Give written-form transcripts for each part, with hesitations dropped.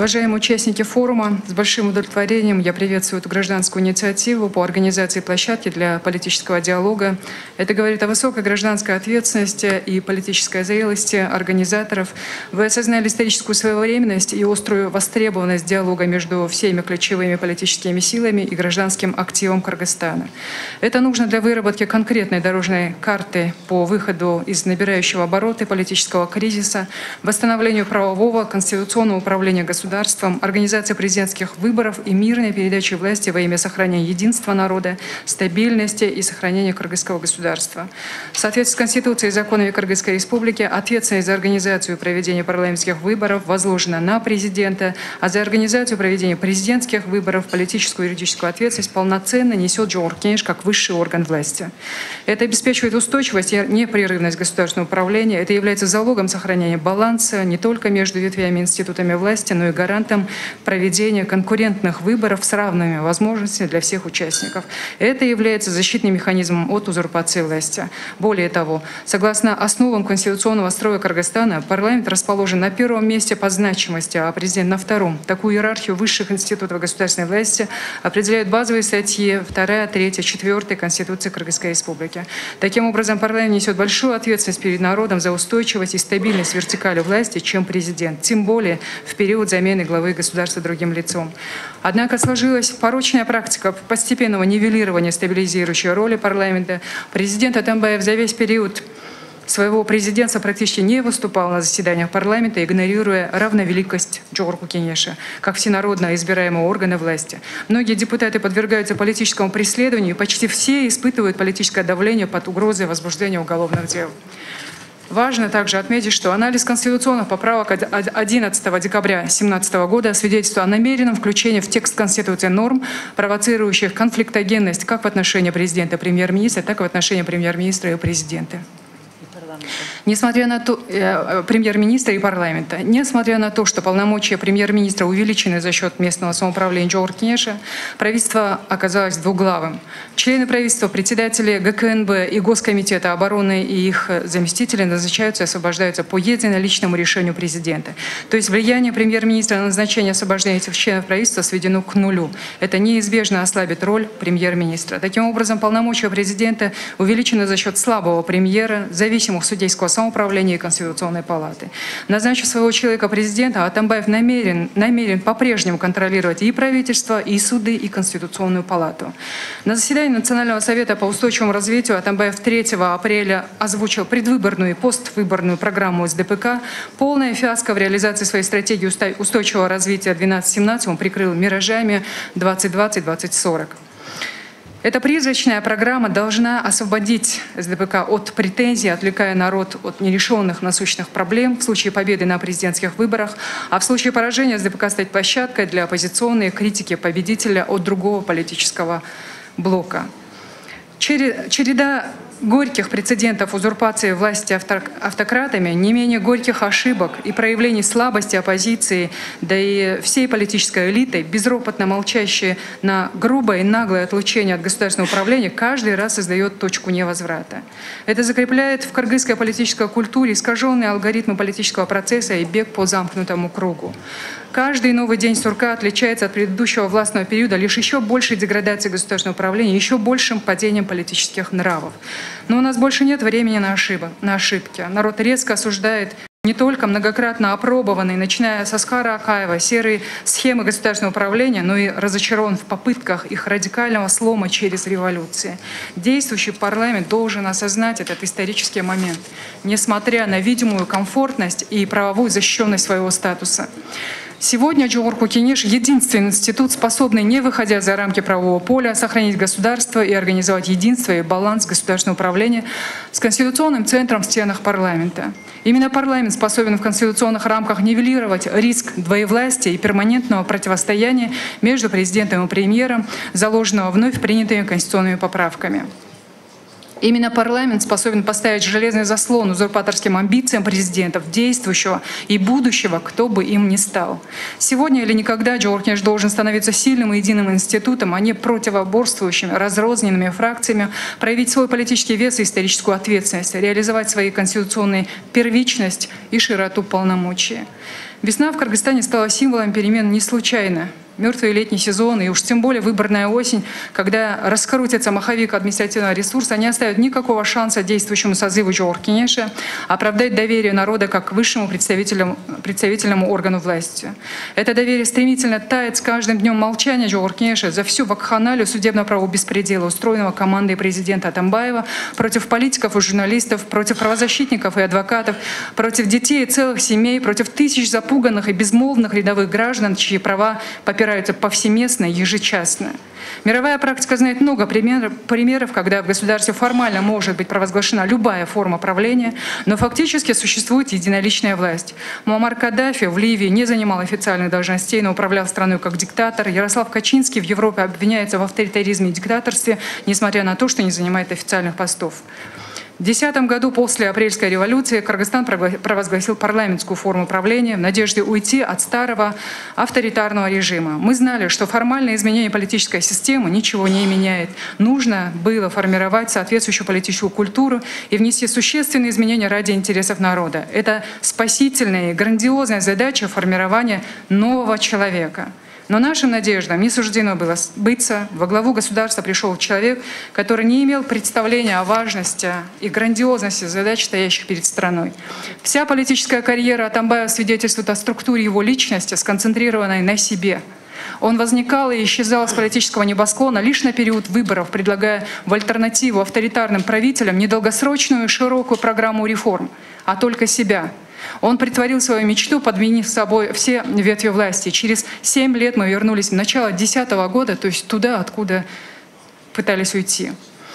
Уважаемые участники форума, с большим удовлетворением я приветствую эту гражданскую инициативу по организации площадки для политического диалога. Это говорит о высокой гражданской ответственности и политической зрелости организаторов. Вы осознали историческую своевременность и острую востребованность диалога между всеми ключевыми политическими силами и гражданским активом Кыргызстана. Это нужно для выработки конкретной дорожной карты по выходу из набирающего обороты политического кризиса, восстановлению правового конституционного управления государством, организации президентских выборов и мирной передачи власти во имя сохранения единства народа, стабильности и сохранения кыргызского государства. В соответствии с Конституцией и законами Кыргызской Республики ответственность за организацию и проведение парламентских выборов возложена на президента, а за организацию и проведение президентских выборов политическую и юридическую ответственность полноценно несет Жогорку Кеңеш как высший орган власти. Это обеспечивает устойчивость и непрерывность государственного управления. Это является залогом сохранения баланса не только между ветвями институтами власти, но и гарантом проведения конкурентных выборов с равными возможностями для всех участников. Это является защитным механизмом от узурпации власти. Более того, согласно основам конституционного строя Кыргызстана, парламент расположен на первом месте по значимости, а президент на втором. Такую иерархию высших институтов государственной власти определяют базовые статьи 2, 3, 4 Конституции Кыргызской Республики. Таким образом, парламент несет большую ответственность перед народом за устойчивость и стабильность вертикали власти, чем президент, тем более в период замены главы государства другим лицом. Однако сложилась порочная практика постепенного нивелирования стабилизирующей роли парламента. Президент Атамбаев за весь период своего президентства практически не выступал на заседаниях парламента, игнорируя равновеликость Жогорку Кеңеша, как всенародно избираемого органа власти. Многие депутаты подвергаются политическому преследованию, и почти все испытывают политическое давление под угрозой возбуждения уголовных дел. Важно также отметить, что анализ конституционных поправок 11 декабря 2017 года свидетельствует о намеренном включении в текст Конституции норм, провоцирующих конфликтогенность как в отношении президента и премьер-министра, так и в отношении премьер-министра и президента. Несмотря на то, премьер-министра и парламента, несмотря на то, что полномочия премьер-министра увеличены за счет местного самоуправления Жогорку Кеңеша, правительство оказалось двуглавым. Члены правительства, председатели ГКНБ и Госкомитета обороны и их заместители назначаются и освобождаются по единоличному решению президента. То есть влияние премьер-министра на назначение и освобождение этих членов правительства сведено к нулю. Это неизбежно ослабит роль премьер-министра. Таким образом, полномочия президента увеличены за счет слабого премьера, зависимых судейского самоуправления и Конституционной палаты. Назначив своего человека президента, Атамбаев намерен по-прежнему контролировать и правительство, и суды, и Конституционную палату. На заседании Национального совета по устойчивому развитию Атамбаев 3 апреля озвучил предвыборную и поствыборную программу СДПК. Полная фиаско в реализации своей стратегии устойчивого развития 12-17 он прикрыл миражами 2020-2040. Эта призрачная программа должна освободить СДПК от претензий, отвлекая народ от нерешенных насущных проблем в случае победы на президентских выборах, а в случае поражения СДПК стать площадкой для оппозиционной критики победителя от другого политического блока. Череда горьких прецедентов узурпации власти автократами, не менее горьких ошибок и проявлений слабости оппозиции, да и всей политической элиты, безропотно молчащие на грубое и наглое отлучение от государственного управления, каждый раз создает точку невозврата. Это закрепляет в кыргызской политической культуре искаженные алгоритмы политического процесса и бег по замкнутому кругу. Каждый новый день сурка отличается от предыдущего властного периода лишь еще большей деградацией государственного управления, еще большим падением политических нравов. Но у нас больше нет времени на ошибки. Народ резко осуждает не только многократно опробованные, начиная с Аскара Акаева, серые схемы государственного управления, но и разочарован в попытках их радикального слома через революции. Действующий парламент должен осознать этот исторический момент, несмотря на видимую комфортность и правовую защищенность своего статуса. Сегодня Жогорку Кеңеш — единственный институт, способный, не выходя за рамки правового поля, сохранить государство и организовать единство и баланс государственного управления с конституционным центром в стенах парламента. Именно парламент способен в конституционных рамках нивелировать риск двоевластия и перманентного противостояния между президентом и премьером, заложенного вновь принятыми конституционными поправками. Именно парламент способен поставить железный заслон узурпаторским амбициям президентов, действующего и будущего, кто бы им ни стал. Сегодня или никогда Джеоргиеш должен становиться сильным и единым институтом, а не противоборствующими, разрозненными фракциями, проявить свой политический вес и историческую ответственность, реализовать свои конституционные первичность и широту полномочий. Весна в Кыргызстане стала символом перемен не случайно. Мертвый летний сезон и уж тем более выборная осень, когда раскрутится маховик административного ресурса, не оставят никакого шанса действующему созыву Джеоргиеша оправдать доверие народа как к высшему представительному органу власти. Это доверие стремительно тает с каждым днем молчания Джеоргиеша за всю вакханалию судебно-правового беспредела, устроенного командой президента Атамбаева против политиков и журналистов, против правозащитников и адвокатов, против детей и целых семей, против тысяч запуганных и безмолвных рядовых граждан, чьи права попираются повсеместно, ежечасно. Мировая практика знает много примеров, когда в государстве формально может быть провозглашена любая форма правления, но фактически существует единоличная власть. Муаммар Каддафи в Ливии не занимал официальных должностей, но управлял страной как диктатор. Ярослав Качинский в Европе обвиняется в авторитаризме и диктаторстве, несмотря на то, что не занимает официальных постов. В 2010 году после апрельской революции Кыргызстан провозгласил парламентскую форму правления в надежде уйти от старого авторитарного режима. Мы знали, что формальное изменение политической системы ничего не меняет. Нужно было формировать соответствующую политическую культуру и внести существенные изменения ради интересов народа. Это спасительная и грандиозная задача формирования нового человека. Но нашим надеждам не суждено было сбыться. Во главу государства пришел человек, который не имел представления о важности и грандиозности задач, стоящих перед страной. Вся политическая карьера Атамбаева свидетельствует о структуре его личности, сконцентрированной на себе. Он возникал и исчезал с политического небосклона лишь на период выборов, предлагая в альтернативу авторитарным правителям недолгосрочную и широкую программу реформ, а только себя. Он притворил свою мечту, подменив собой все ветви власти. Через 7 лет мы вернулись в начало 2010 года, то есть туда, откуда пытались уйти.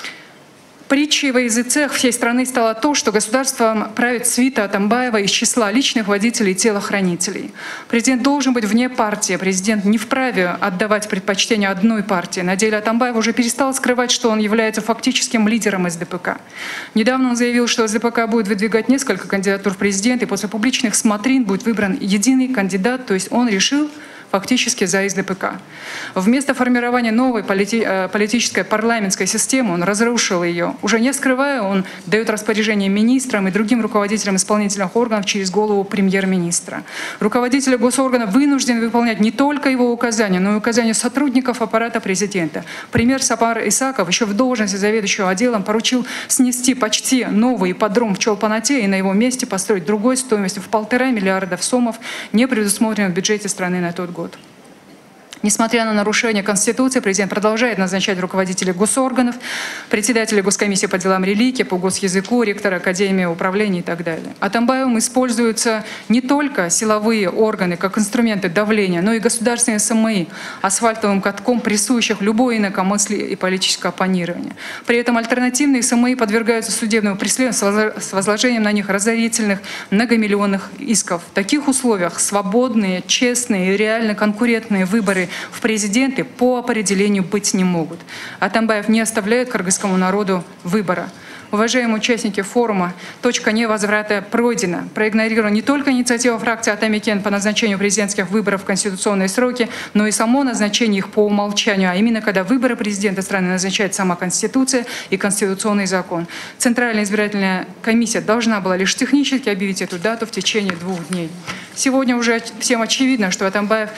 Притчей во языцах всей страны стало то, что государством правит свита Атамбаева из числа личных водителей и телохранителей. Президент должен быть вне партии. Президент не вправе отдавать предпочтение одной партии. На деле Атамбаев уже перестал скрывать, что он является фактическим лидером СДПК. Недавно он заявил, что СДПК будет выдвигать несколько кандидатур в президент, и после публичных смотрин будет выбран единый кандидат, то есть он решил фактически за СДПК. Вместо формирования новой политической парламентской системы он разрушил ее. Уже не скрывая, он дает распоряжение министрам и другим руководителям исполнительных органов через голову премьер-министра. Руководители госорганов вынуждены выполнять не только его указания, но и указания сотрудников аппарата президента. Премьер Сапар Исаков еще в должности заведующего отделом поручил снести почти новый ипподром в Чолпан-Ате и на его месте построить другой стоимостью в 1,5 миллиарда сомов, не предусмотренных в бюджете страны на тот год. Несмотря на нарушение Конституции, президент продолжает назначать руководителей госорганов, председателей Госкомиссии по делам религии, по госязыку, ректора Академии управления и так далее. Атамбаевым используются не только силовые органы как инструменты давления, но и государственные СМИ, асфальтовым катком присущих любой инакомыслие и политическое оппонирование. При этом альтернативные СМИ подвергаются судебному преследованию с возложением на них разорительных многомиллионных исков. В таких условиях свободные, честные и реально конкурентные выборы в президенты по определению быть не могут. Атамбаев не оставляет кыргызскому народу выбора. Уважаемые участники форума, точка невозврата пройдена. Проигнорирована не только инициатива фракции Атамекен по назначению президентских выборов в конституционные сроки, но и само назначение их по умолчанию, а именно когда выборы президента страны назначает сама Конституция и Конституционный закон. Центральная избирательная комиссия должна была лишь технически объявить эту дату в течение 2 дней. Сегодня уже всем очевидно, что Атамбаев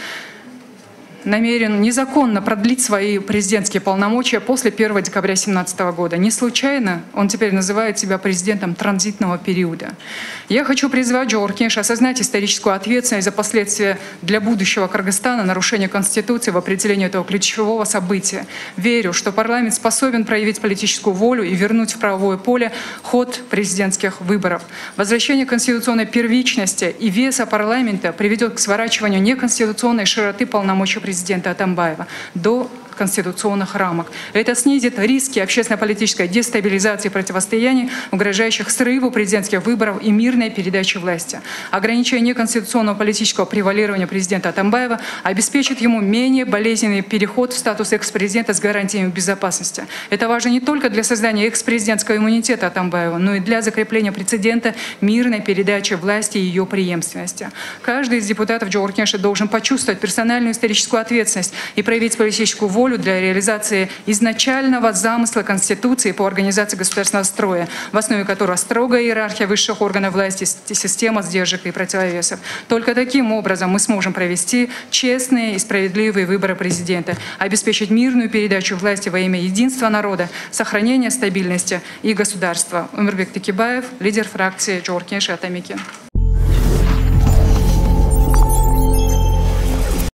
намерен незаконно продлить свои президентские полномочия после 1 декабря 2017 года. Не случайно он теперь называет себя президентом транзитного периода. Я хочу призвать Джеоргиеша осознать историческую ответственность за последствия для будущего Кыргызстана нарушения Конституции в определении этого ключевого события. Верю, что парламент способен проявить политическую волю и вернуть в правовое поле ход президентских выборов. Возвращение конституционной первичности и веса парламента приведет к сворачиванию неконституционной широты полномочий президента Атамбаева до конституционных рамок. Это снизит риски общественно-политической дестабилизации и противостояний, угрожающих срыву президентских выборов и мирной передачи власти. Ограничение конституционного политического превалирования президента Атамбаева обеспечит ему менее болезненный переход в статус экс-президента с гарантиями безопасности. Это важно не только для создания экс-президентского иммунитета Атамбаева, но и для закрепления прецедента мирной передачи власти и ее преемственности. Каждый из депутатов Джогорку Кенеша должен почувствовать персональную историческую ответственность и проявить политическую волю для реализации изначального замысла Конституции по организации государственного строя, в основе которого строгая иерархия высших органов власти, система сдержек и противовесов. Только таким образом мы сможем провести честные и справедливые выборы президента, обеспечить мирную передачу власти во имя единства народа, сохранения стабильности и государства. Умирбек Текебаев, лидер фракции Джогорку Кенеша Атамекен.